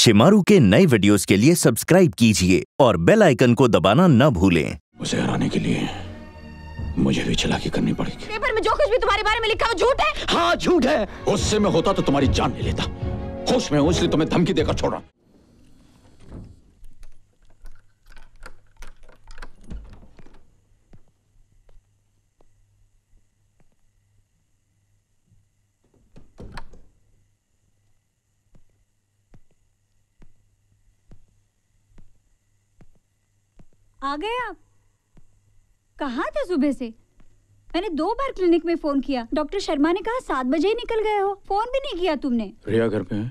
शिमारू के नए वीडियोस के लिए सब्सक्राइब कीजिए और बेल आइकन को दबाना न भूलें। उसे हराने के लिए मुझे भी चालाकी करनी पड़ेगी। पेपर में जो कुछ भी तुम्हारे बारे में लिखा वो झूठ है। हाँ झूठ है। गुस्से में होता तो तुम्हारी जान ले लेता। होश में हूं इसलिए तुम्हें धमकी देकर छोड़ा। आ गए आप? कहाँ थे सुबह से? मैंने 2 बार क्लिनिक में फोन किया। डॉक्टर शर्मा ने कहा 7 बजे ही निकल गए हो। फोन भी नहीं किया तुमने। रिया घर पे है?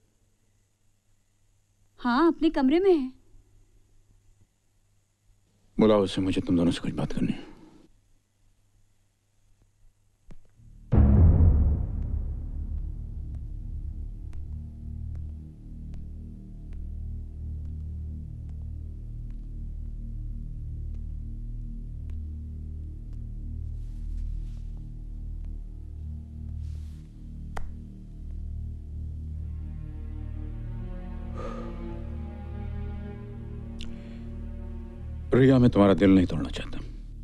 हाँ, अपने कमरे में है। बुलाओ उसे, मुझे तुम दोनों से कुछ बात करनी है। रिया, मैं तुम्हारा दिल नहीं तोड़ना चाहता।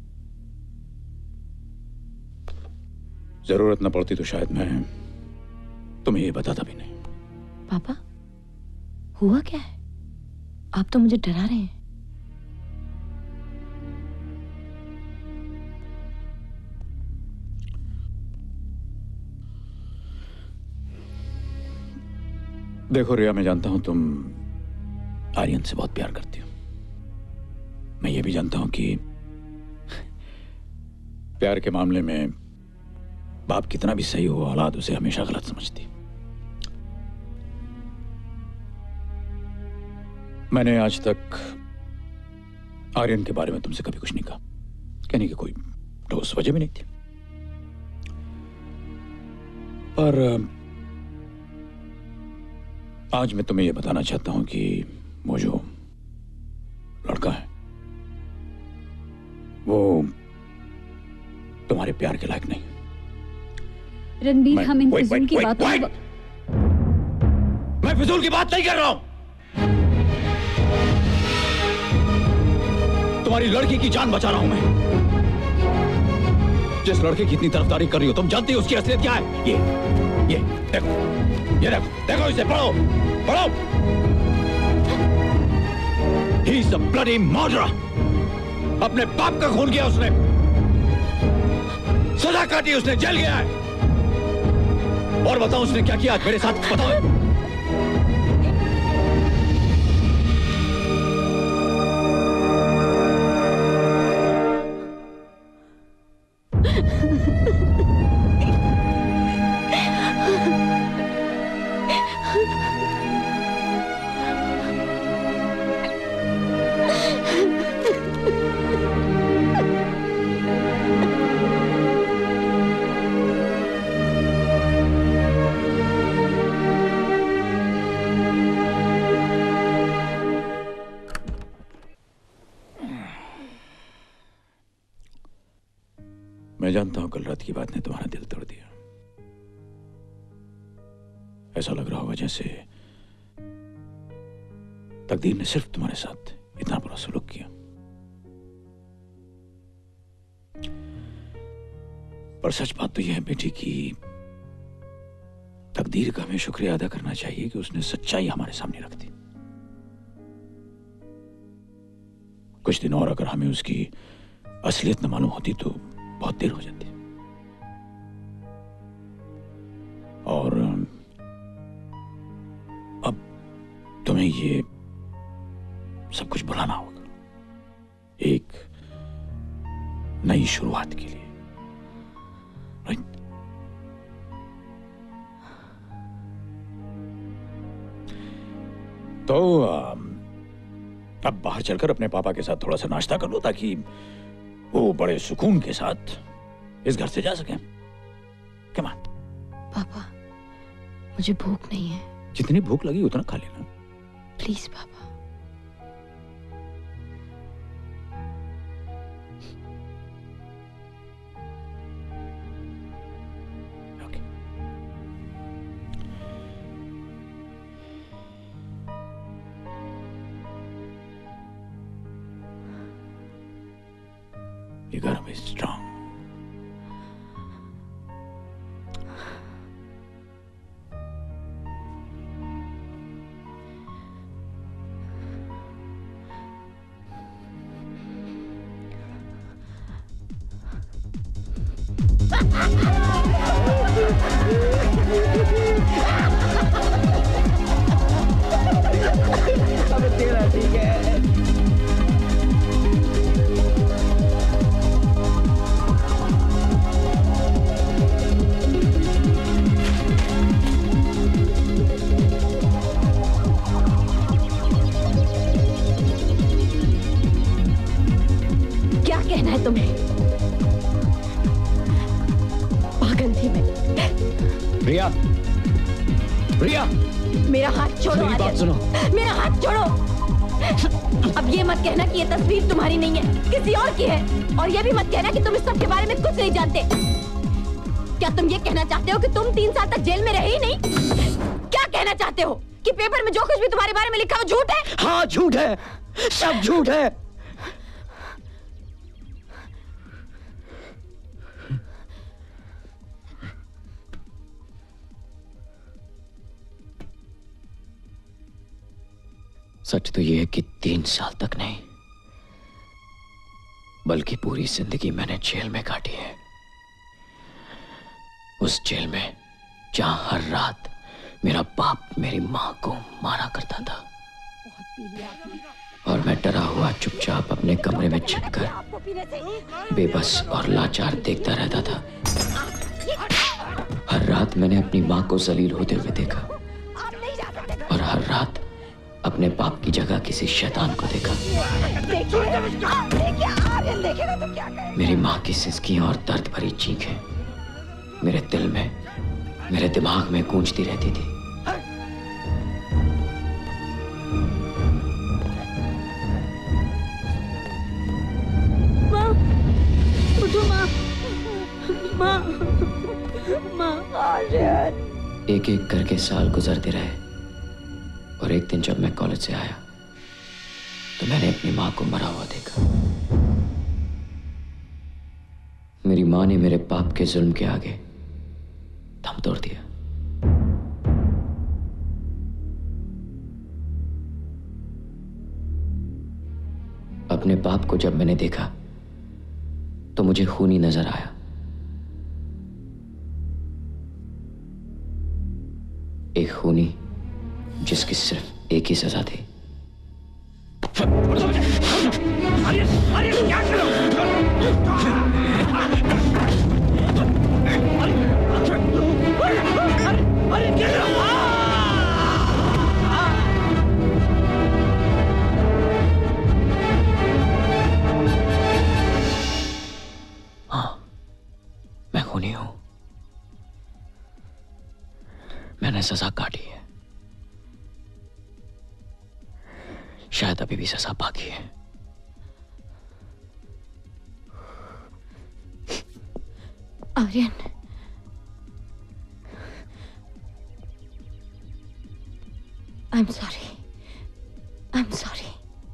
जरूरत न पड़ती तो शायद मैं तुम्हें ये बताता भी नहीं। पापा, हुआ क्या है? आप तो मुझे डरा रहे हैं। देखो रिया, मैं जानता हूं तुम आर्यन से बहुत प्यार करती हो। मैं ये भी जानता हूं कि प्यार के मामले में बाप कितना भी सही हो, औलाद उसे हमेशा गलत समझती। मैंने आज तक आर्यन के बारे में तुमसे कभी कुछ नहीं कहा। कहने की कोई ठोस वजह भी नहीं थी। पर आज मैं तुम्हें यह बताना चाहता हूं कि वो जो लड़का है वो तुम्हारे प्यार के लायक नहीं। रणबीर, हम इन फिजूल की बातों में... मैं फिजूल की बात नहीं कर रहा हूं। तुम्हारी लड़की की जान बचा रहा हूं मैं। जिस लड़के की इतनी तरफदारी कर रही हो, तुम जानती हो उसकी असलियत क्या है? ये देखो, ये देखो इसे, पढ़ो पढ़ो। He is a bloody murderer। अपने बाप का खून किया उसने, सजा काटी उसने, जेल गया है। और बताओ उसने क्या किया आज मेरे साथ, बताओ। मैं जानता हूं कल रात की बात ने तुम्हारा दिल तोड़ दिया। ऐसा लग रहा होगा जैसे तकदीर ने सिर्फ तुम्हारे साथ इतना बुरा सलूक किया। पर सच बात तो यह है बेटी कि तकदीर का हमें शुक्रिया अदा करना चाहिए कि उसने सच्चाई हमारे सामने रख दी। कुछ दिन और अगर हमें उसकी असलियत न मालूम होती तो बहुत देर हो जाती। और अब तुम्हें ये सब कुछ भुलाना होगा, एक नई शुरुआत के लिए, राइट? तो अब बाहर चलकर अपने पापा के साथ थोड़ा सा नाश्ता कर लो ताकि वो बड़े सुकून के साथ इस घर से जा सके। Come on. पापा, मुझे भूख नहीं है। जितनी भूख लगी उतना खा लेना। प्लीज पापा। Okay. You gotta be strong. Priya, Priya, मेरा हाथ छोड़ो। मेरी बात सुनो। मेरा हाथ छोड़ो। अब ये मत कहना कि ये तस्वीर तुम्हारी नहीं है, किसी और की है। और ये भी मत कहना कि तुम इस सब के बारे में कुछ नहीं जानते। क्या तुम ये कहना चाहते हो कि तुम 3 साल तक जेल में रहे ही नहीं? क्या कहना चाहते हो कि पेपर में जो कुछ भी तुम्हारे बारे में लिखा वो झूठ है? हाँ झूठ है, सब झूठ है। सच तो यह है कि 3 साल तक नहीं, बल्कि पूरी जिंदगी मैंने जेल में काटी है। उस जेल में जहां हर रात मेरा बाप मेरी मां को मारा करता था और मैं डरा हुआ चुपचाप अपने कमरे में छिपकर बेबस और लाचार देखता रहता था। हर रात मैंने अपनी मां को जलील होते हुए देखा और हर रात अपने बाप की जगह किसी शैतान को देखा। मेरी माँ की सिसकियां और दर्द भरी चीखें मेरे दिल में, मेरे दिमाग में गूंजती रहती थी। माँ, उठो माँ, माँ, माँ। एक एक करके साल गुजरते रहे और एक दिन जब मैं कॉलेज से आया तो मैंने अपनी मां को मरा हुआ देखा। मेरी मां ने मेरे बाप के जुल्म के आगे दम तोड़ दिया। अपने बाप को जब मैंने देखा तो मुझे खूनी नजर आया। एक खूनी जिसकी सिर्फ एक ही सजा थी। हाँ, मैं खूनी हूं। मैंने सजा काटी है। शायद अभी भी सजा बाकी है। Aryan, I'm sorry. I'm sorry.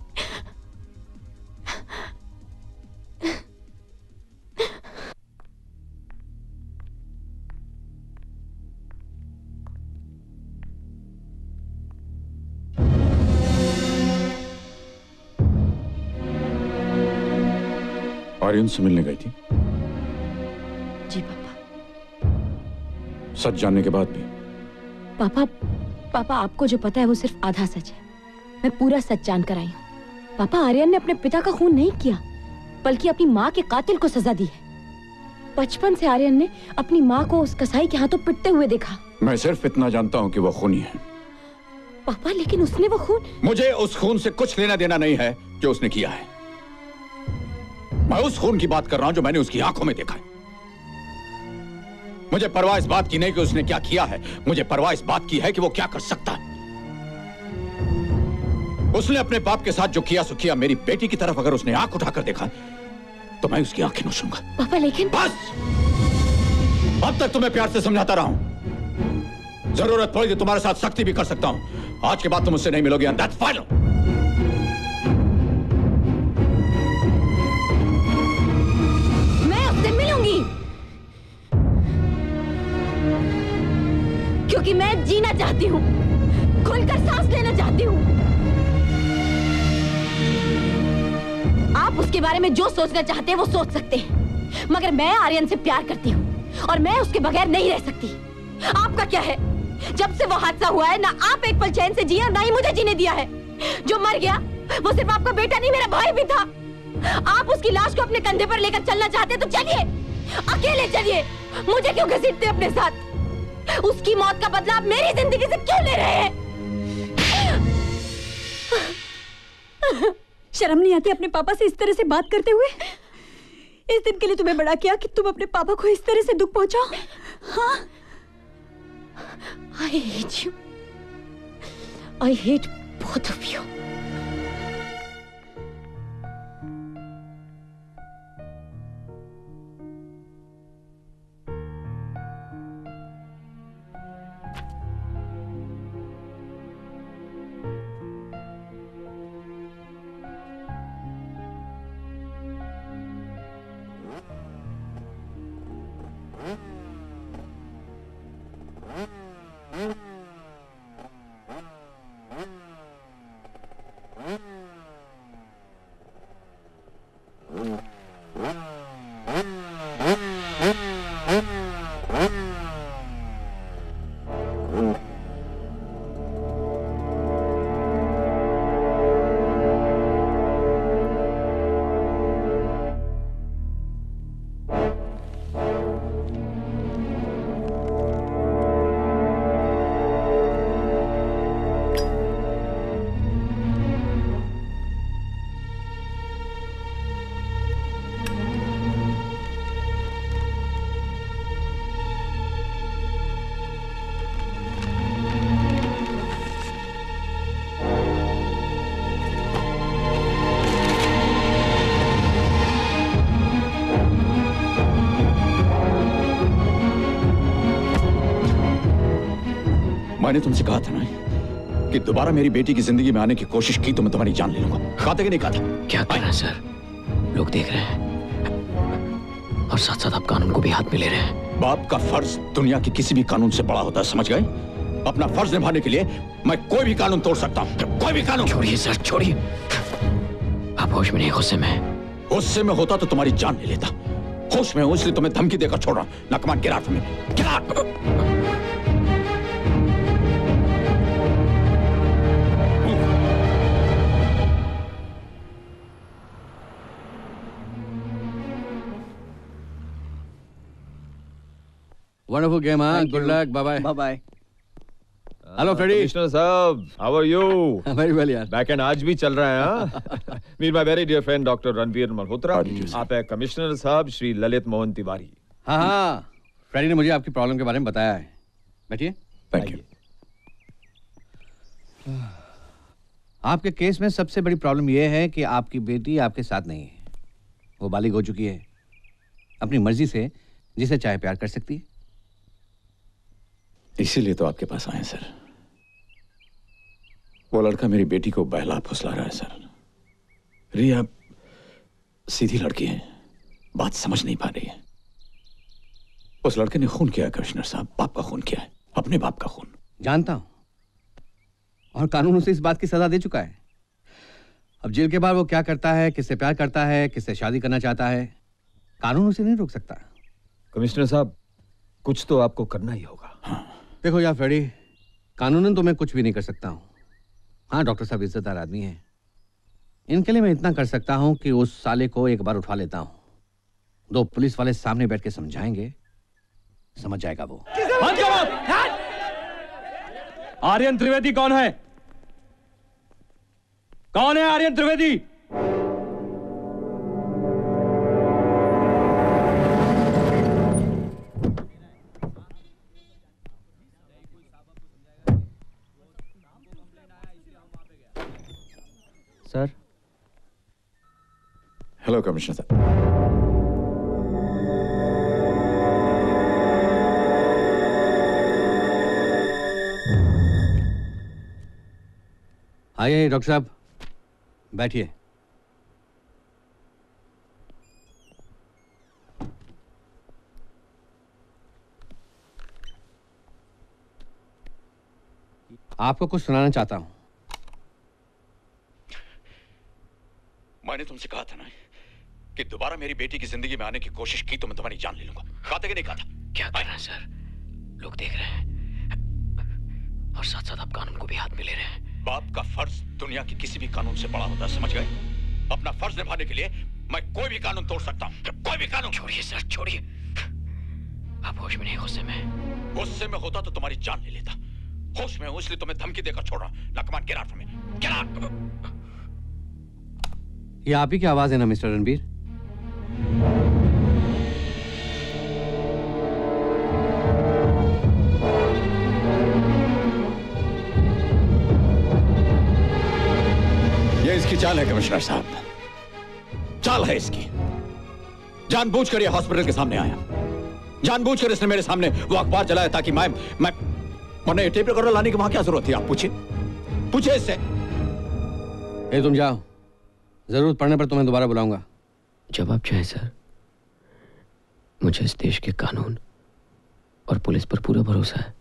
Aryan से मिलने गई थी? जी पापा। सच जानने के बाद भी? पापा आपको जो पता है वो सिर्फ आधा सच है। मैं पूरा सच जानकर आई हूँ। पापा, आर्यन ने अपने पिता का खून नहीं किया, बल्कि अपनी माँ के कातिल को सजा दी है। बचपन से आर्यन ने अपनी माँ को उस कसाई के हाथों पिटते हुए देखा। मैं सिर्फ इतना जानता हूँ कि वो खूनी है। पापा, लेकिन उसने वो खून... मुझे उस खून से कुछ लेना देना नहीं है जो उसने किया है। मैं उस खून की बात कर रहा हूं जो मैंने उसकी आंखों में देखा है। मुझे परवाह इस बात की नहीं कि उसने क्या किया है, मुझे परवाह इस बात की है कि वो क्या कर सकता है। उसने अपने बाप के साथ जो किया सो किया। मेरी बेटी की तरफ अगर उसने आंख उठाकर देखा तो मैं उसकी आंखें नोचूंगा। पापा, लेकिन... बस, अब तक तुम्हें प्यार से समझाता रहा हूं। जरूरत पड़ी तो तुम्हारे साथ सख्ती भी कर सकता हूं। आज के बाद तुम मुझसे नहीं मिलोगे, and that's final. क्योंकि मैं जीना चाहती हूँ, खुलकर सांस लेना चाहती हूँ। आप उसके बारे में जो सोचना चाहते हैं वो सोच सकते हैं, मगर मैं आर्यन से प्यार करती हूँ और मैं उसके बगैर नहीं रह सकती। आपका क्या है? जब से वो हादसा हुआ है ना आप एक पल चैन से जिए और ना ही मुझे जीने दिया है। जो मर गया वो सिर्फ आपका बेटा नहीं, मेरा भाई भी था। आप उसकी लाश को अपने कंधे पर लेकर चलना चाहते तो चलिए, अकेले चलिए, मुझे क्यों घसीटते अपने साथ? उसकी मौत का बदला आप मेरी जिंदगी से क्यों ले रहे हैं? शर्म नहीं आती अपने पापा से इस तरह से बात करते हुए? इस दिन के लिए तुम्हें बड़ा किया कि तुम अपने पापा को इस तरह से दुख पहुंचाओ। हाँ? I hate you. I hate both of you. मैंने तुमसे कहा था ना कि दोबारा मेरी बेटी की जिंदगी में आने की कोशिश की तो मैं तुम्हारी जान ले लूंगा। कहा था कि नहीं कहा था? क्या कहना सर, लोग देख रहे हैं और साथ साथ आप कानून को भी हाथ में ले रहे हैं। बाप का फर्ज दुनिया के किसी भी कानून से बड़ा होता है, समझ गए? अपना फर्ज निभाने के लिए मैं कोई भी कानून तोड़ सकता हूँ, कोई भी कानून। छोड़िए सर, छोड़िए। आप होश में नहीं, गुस्से में। गुस्से में होता तो तुम्हारी जान ले लेता। होश में हूं इसलिए तुम्हें धमकी देकर छोड़ रहा हूं। ना come on, get out from me, get out. Wonderful game, huh? Good luck. Bye bye. Bye bye. Hello, Freddy. Commissioner साहब, how are you? Very well, यार. Back end आज भी चल रहा है, हाँ? Meet my very dear friend Dr. Ranveer Malhotra. आप है कमिश्नर साहब श्री ललित मोहन तिवारी. हाँ हाँ. फ्रेडी ने मुझे आपकी प्रॉब्लम के बारे में बताया है. बैठिए. Thank you. आपके केस में सबसे बड़ी प्रॉब्लम यह है कि आपकी बेटी आपके साथ नहीं है. वो बालिग हो चुकी है. अपनी मर्जी से जिसे चाहे प्यार कर सकती है. इसीलिए तो आपके पास आए सर. वो लड़का मेरी बेटी को बहला फुसला रहा है सर. रिया सीधी लड़की है, बात समझ नहीं पा रही है. उस लड़के ने खून किया है कमिश्नर साहब, बाप का खून किया है, अपने बाप का खून. जानता हूं, और कानून उसे इस बात की सजा दे चुका है. अब जेल के बाद वो क्या करता है, किससे प्यार करता है, किससे शादी करना चाहता है, कानून उसे नहीं रोक सकता. कमिश्नर साहब, कुछ तो आपको करना ही होगा. हाँ. देखो यार फ्रेडी, कानूनन तो मैं कुछ भी नहीं कर सकता हूँ. हाँ, डॉक्टर साहब इज्जतदार आदमी हैं. इनके लिए मैं इतना कर सकता हूँ कि उस साले को एक बार उठा लेता हूँ. 2 पुलिस वाले सामने बैठ के समझाएंगे, समझ जाएगा वो. आर्यन त्रिवेदी कौन है? कौन है Aryan Trivedi? Sir. Hello commissioner साहब. आइए डॉक्टर साहब, बैठिए. आपको कुछ सुनाना चाहता हूं। मैंने तुमसे कहा था ना कि दोबारा मेरी बेटी की जिंदगी में आने की कोशिश की तो मैं तुम्हारी जान ले लूंगा। कहा था कि नहीं कहा था? क्या कर रहे हैं सर? लोग देख रहे हैं और साथ साथ आप कानून को भी हाथ में ले रहे हैं। बाप का फर्ज दुनिया के किसी भी कानून से बड़ा होता है, समझ गए? अपना फर्ज निभाने के लिए मैं कोई भी कानून तोड़ सकता हूँ, कोई भी कानून। छोड़िए सर, छोड़िए। आप होश में नहीं, गुस्से में? गुस्से में होता तो तुम्हारी जान ले लेता। होश में हूं इसलिए तुम्हें धमकी देकर छोड़ रहा हूं। Come on get out from me, get out. ये आप ही की आवाज है ना मिस्टर रणबीर? ये इसकी चाल है कमिश्नर साहब, चाल है इसकी। जानबूझकर ये हॉस्पिटल के सामने आया, जानबूझकर इसने मेरे सामने वो अखबार जलाया ताकि मैं वरना टेप रिकॉर्डर लाने की वहां क्या जरूरत थी? आप पूछिए इससे। ए, तुम जाओ, जरूरत पड़ने पर तुम्हें दोबारा बुलाऊंगा। जब आप चाहें सर। मुझे इस देश के कानून और पुलिस पर पूरा भरोसा है।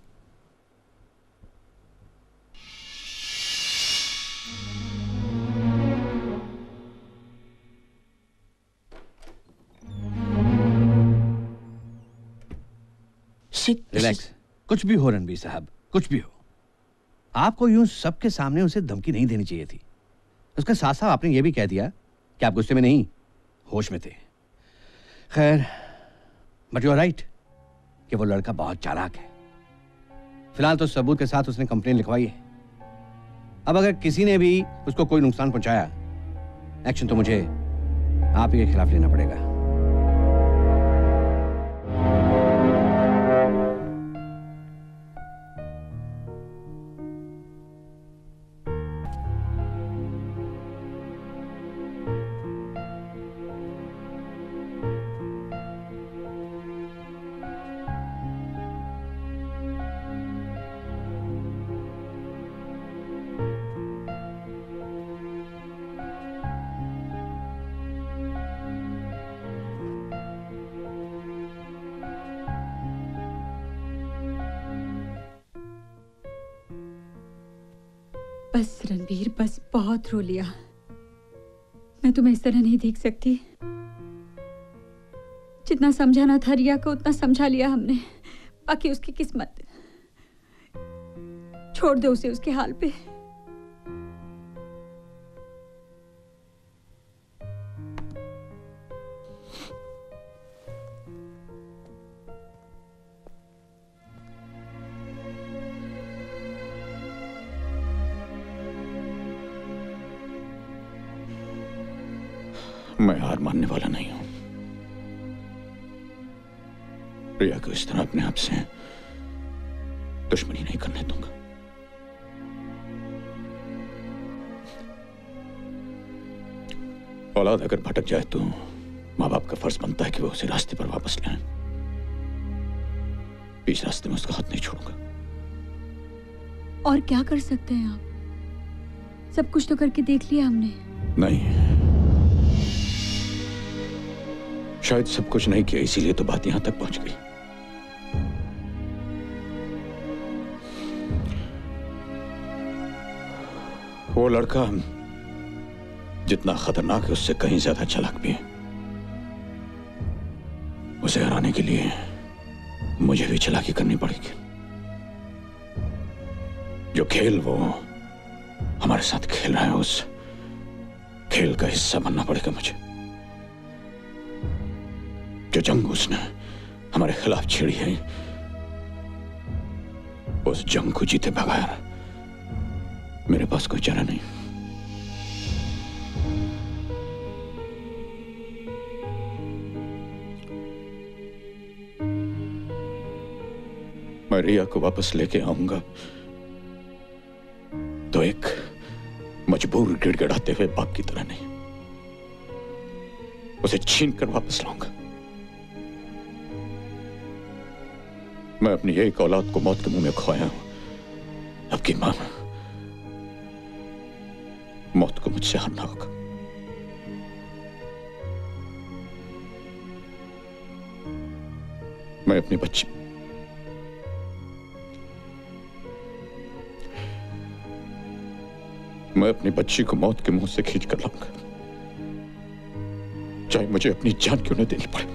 रिलैक्स, कुछ भी हो रणबीर साहब, कुछ भी हो। आपको यूं सबके सामने उसे धमकी नहीं देनी चाहिए थी। उसके साथ साथ आपने यह भी कह दिया कि आप गुस्से में नहीं, होश में थे। खैर, बट यू आर राइट कि वो लड़का बहुत चालाक है। फिलहाल तो सबूत के साथ उसने कंप्लेन लिखवाई है। अब अगर किसी ने भी उसको कोई नुकसान पहुंचाया, एक्शन तो मुझे आप ही के खिलाफ लेना पड़ेगा। बस रणबीर, बस बहुत रो लिया। मैं तुम्हें इस तरह नहीं देख सकती। जितना समझाना था रिया को उतना समझा लिया हमने। बाकी उसकी किस्मत, छोड़ दो उसे उसके हाल पे। मैं हार मानने वाला नहीं हूं। रिया को इस तरह अपने आप से दुश्मनी नहीं करने दूंगा। औलाद अगर भटक जाए तो माँ बाप का फर्ज बनता है कि वो उसे रास्ते पर वापस लाएं। बीच रास्ते में उसका हाथ नहीं छोड़ूंगा। और क्या कर सकते हैं आप? सब कुछ तो करके देख लिया हमने। नहीं, शायद सब कुछ नहीं किया, इसीलिए तो बात यहां तक पहुंच गई। वो लड़का जितना खतरनाक है उससे कहीं ज्यादा चालाक भी है। उसे हराने के लिए मुझे भी चालाकी करनी पड़ेगी। जो खेल वो हमारे साथ खेल रहा है, उस खेल का हिस्सा बनना पड़ेगा मुझे। जो जंग उसने हमारे खिलाफ छेड़ी है, उस जंग को जीते बगैर मेरे पास कोई चारा नहीं। मैं रिया को वापस लेके आऊंगा तो एक मजबूर गिड़गिड़ाते हुए बाप की तरह नहीं, उसे छीन कर वापस लाऊंगा। मैं अपनी एक औलाद को मौत के मुंह में खोया हूं। अब की मां, मौत को मुझसे हारना होगा। मैं अपनी बच्ची मैं अपनी बच्ची को मौत के मुंह से खींच कर लाऊंगा, चाहे मुझे अपनी जान क्यों न देनी पड़े।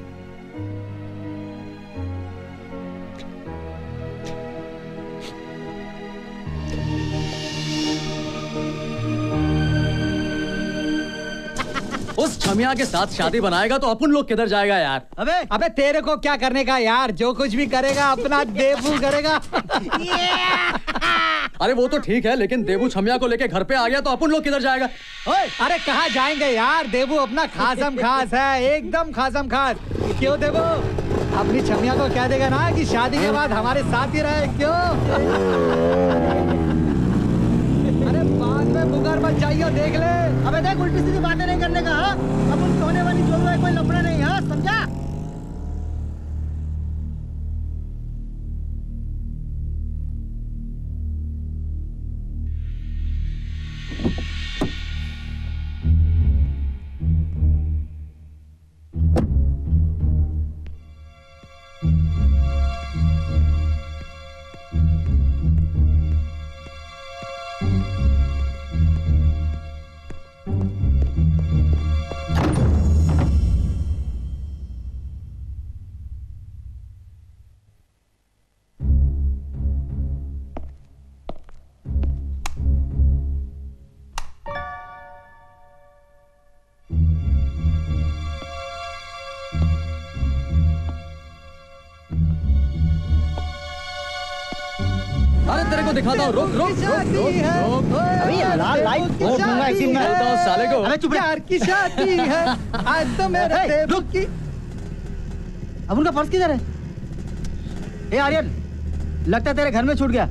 उस छमिया के साथ शादी बनाएगा तो अपन लोग किधर जाएगा यार? अबे तेरे को क्या करने का यार, जो कुछ भी करेगा अपना देबू करेगा। अरे वो तो ठीक है, लेकिन देबू छमिया को लेके घर पे आ गया तो अपन लोग किधर जाएगा? ओए, अरे कहाँ जाएंगे यार, देबू अपना खासम खास है, एकदम खासम खास। क्यों देबू अपनी छमिया को कह देगा ना कि शादी के बाद हमारे साथ ही रहे, क्यों? अरे बाद में बुगर मत जाइयो, देख ले। अबे देख, उल्टी सीधी बातें नहीं करने का। अब उनकी होने वाली जो है कोई लफड़ा नहीं है, समझा? दिखाता हूँ, रुक रुक रुक। अभी लाल लाइट वोट दूंगा एक दिन में। साले को। अबे चुप, यार की शादी है आज तो मेरे देबू की। अब उनका पर्स किधर है? ए आर्यन, लगता है तेरे घर में छूट गया।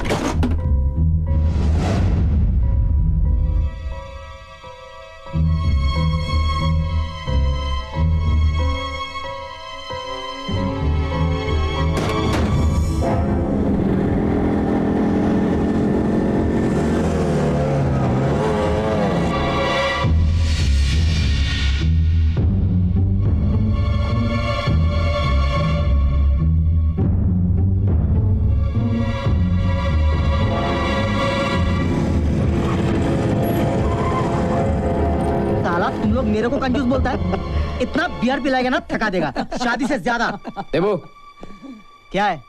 मेरे को कंजूस बोलता है, इतना बियर पिलाएगा ना थका देगा, शादी से ज्यादा। देबू, क्या है?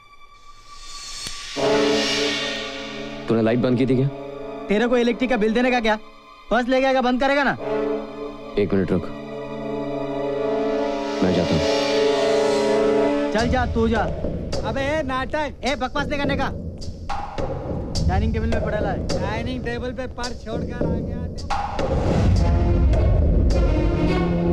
तूने लाइट बंद की थी क्या? तेरे को इलेक्ट्रिक का बिल देने का क्या? पर्स ले गया, बंद करेगा ना? 1 मिनट रुक, मैं जाता हूँ। चल जा, तू जा। अबे नाटक, ए बकवास नहीं करने का। डाइनिंग टेबल में पड़ेला है। डाइनिंग टेबल पे पर्स छोड़कर आ गया।